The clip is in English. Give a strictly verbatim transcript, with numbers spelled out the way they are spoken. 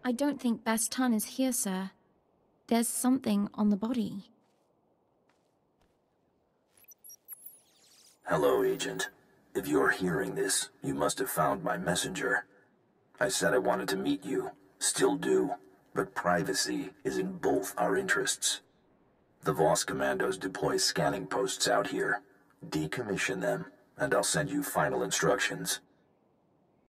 I don't think Best Tun is here, sir. There's something on the body. Hello, Agent. If you're hearing this, you must have found my messenger. I said I wanted to meet you. Still do. But privacy is in both our interests. The Voss commandos deploy scanning posts out here. Decommission them, and I'll send you final instructions.